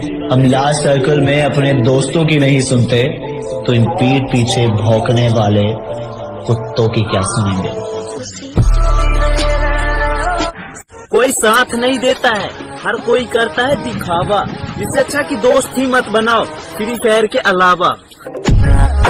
हम last circle में अपने दोस्तों की नहीं सुनते तो इन पीठ पीछे भौंकने वाले कुत्तों की क्या सुनेंगे। कोई साथ नहीं देता है, हर कोई करता है दिखावा। इससे अच्छा कि दोस्त ही मत बनाओ फ्री फायर के अलावा।